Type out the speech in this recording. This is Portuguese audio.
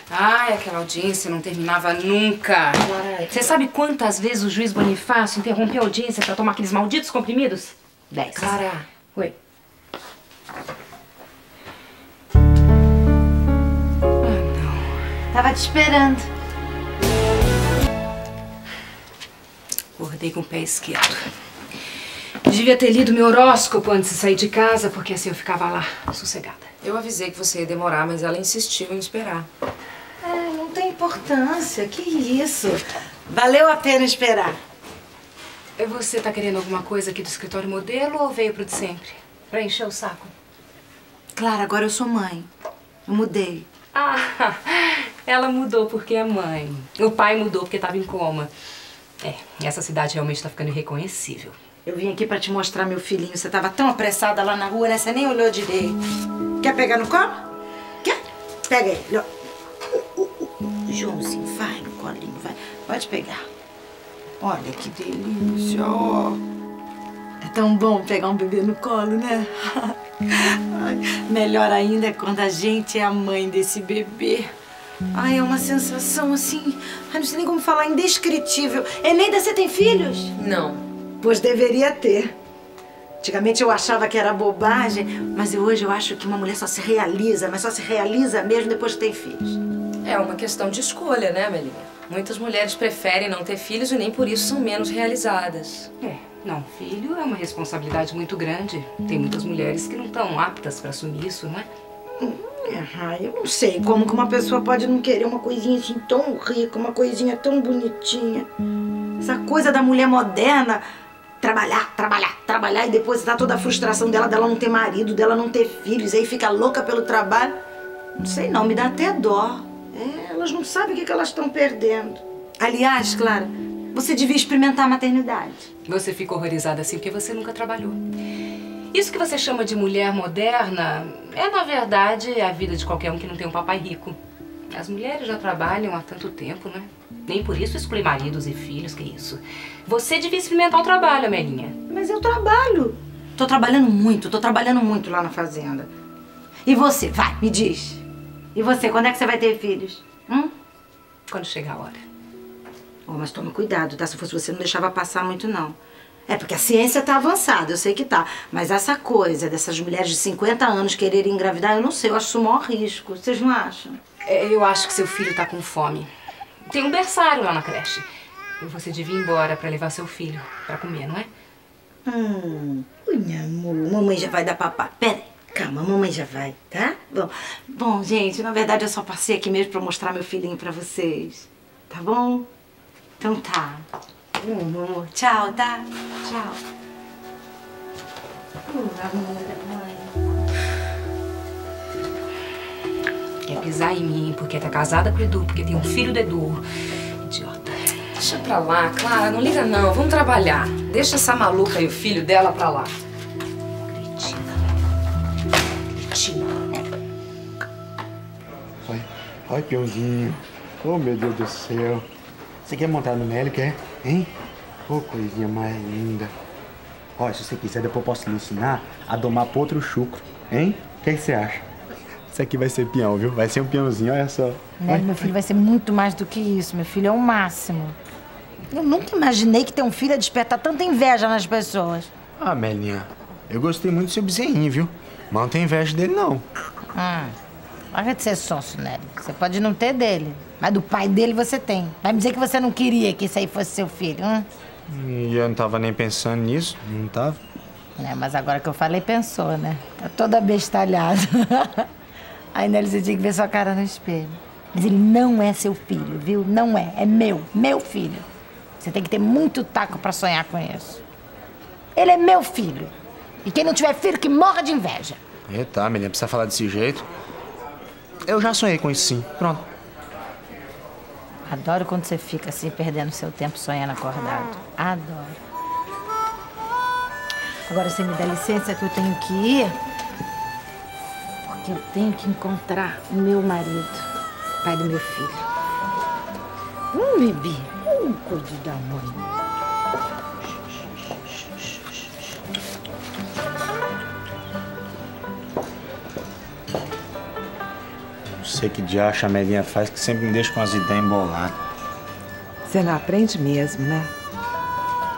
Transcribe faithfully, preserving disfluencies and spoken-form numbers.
Ai, aquela audiência não terminava nunca. Você sabe quantas vezes o juiz Bonifácio interrompeu a audiência pra tomar aqueles malditos comprimidos? Dez. Clara. Oi. Tava te esperando. Acordei com o pé esquerdo. Devia ter lido meu horóscopo antes de sair de casa, porque assim eu ficava lá, sossegada. Eu avisei que você ia demorar, mas ela insistiu em esperar. É, não tem importância. Que isso? Valeu a pena esperar. Você tá querendo alguma coisa aqui do escritório modelo ou veio pro de sempre? Pra encher o saco? Clara, agora eu sou mãe. Eu mudei. Ah, ela mudou porque é mãe. O pai mudou porque tava em coma. É, essa cidade realmente tá ficando irreconhecível. Eu vim aqui pra te mostrar meu filhinho. Você tava tão apressada lá na rua, né? Você nem olhou direito. Quer pegar no colo? Quer? Pega ele. Uh, uh, uh, uh. Joãozinho, vai no colinho, vai. Pode pegar. Olha que delícia, ó. É tão bom pegar um bebê no colo, né? Ai, melhor ainda é quando a gente é a mãe desse bebê. Ai, é uma sensação assim... Ai, não sei nem como falar, indescritível. Eneida, você tem filhos? Não. Pois deveria ter. Antigamente eu achava que era bobagem, mas hoje eu acho que uma mulher só se realiza, mas só se realiza mesmo depois que tem filhos. É uma questão de escolha, né, Melinha? Muitas mulheres preferem não ter filhos e nem por isso são menos realizadas. É, não, filho é uma responsabilidade muito grande. Tem muitas mulheres que não estão aptas pra assumir isso, não é? Ah, eu não sei como que uma pessoa pode não querer uma coisinha assim tão rica, uma coisinha tão bonitinha. Essa coisa da mulher moderna, trabalhar, trabalhar, trabalhar e depois tá toda a frustração dela, dela não ter marido, dela não ter filhos, aí fica louca pelo trabalho. Não sei não, me dá até dó. É, elas não sabem o que, que elas estão perdendo. Aliás, Clara, você devia experimentar a maternidade. Você fica horrorizada assim porque você nunca trabalhou. Isso que você chama de mulher moderna é, na verdade, a vida de qualquer um que não tem um papai rico. As mulheres já trabalham há tanto tempo, né? Nem por isso exclui maridos e filhos, que isso. Você devia experimentar o trabalho, Amelinha. Mas eu trabalho. Tô trabalhando muito, tô trabalhando muito lá na fazenda. E você? Vai, me diz. E você, quando é que você vai ter filhos? Hum? Quando chegar a hora. Oh, mas toma cuidado, tá? Se fosse você, não deixava passar muito, não. É, porque a ciência tá avançada, eu sei que tá. Mas essa coisa dessas mulheres de cinquenta anos quererem engravidar, eu não sei, eu acho isso o maior risco. Vocês não acham? É, eu acho que seu filho tá com fome. Tem um berçário lá na creche. Você devia ir embora pra levar seu filho pra comer, não é? Hum, ui, meu amor, mamãe já vai dar papá. Pera aí, calma, mamãe já vai, tá? Bom, bom, gente, na verdade eu só passei aqui mesmo pra mostrar meu filhinho pra vocês. Tá bom? Então tá. Hum, amor, tchau, tá? Tchau. Hum, amor da mãe. Quer pisar em mim porque tá casada com o Edu, porque tem um filho do Edu. Idiota. Deixa pra lá, Clara, não liga não, vamos trabalhar. Deixa essa maluca e o filho dela pra lá. Cretina. Cretina. Olha, olha, peãozinho. Oh, meu Deus do céu. Você quer montar no Nélio, quer? Hein? Oh, coisinha mais linda. Olha, se você quiser, depois eu posso lhe ensinar a domar pro outro chucro, hein? O que, que você acha? Isso aqui vai ser peão, viu? Vai ser um peãozinho, olha só. Né, meu filho vai ser muito mais do que isso. Meu filho é o máximo. Eu nunca imaginei que ter um filho ia despertar tanta inveja nas pessoas. Ah, Melinha, eu gostei muito do seu bezerrinho, viu? Mas não tem inveja dele, não. Hum, larga de ser sonso, né? Você pode não ter dele, mas do pai dele você tem. Vai me dizer que você não queria que isso aí fosse seu filho, hum? E eu não tava nem pensando nisso, não tava? É, mas agora que eu falei, pensou, né? Tá toda abestalhada. Aí, Nelly, você tinha que ver sua cara no espelho. Mas ele não é seu filho, viu? Não é. É meu. Meu filho. Você tem que ter muito taco pra sonhar com isso. Ele é meu filho. E quem não tiver filho, que morra de inveja. Eita, Melinha, precisa falar desse jeito. Eu já sonhei com isso, sim. Pronto. Adoro quando você fica assim, perdendo seu tempo sonhando acordado. Adoro. Agora, você me dá licença que eu tenho que ir... Eu tenho que encontrar o meu marido, pai do meu filho. Um bebê, um cuide da mãe. sei que diacho a Melinha faz que sempre me deixa com as ideias emboladas. Você não aprende mesmo, né?